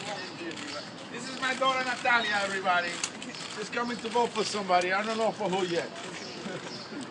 This is my daughter Natalia, everybody. She's coming to vote for somebody. I don't know for who yet.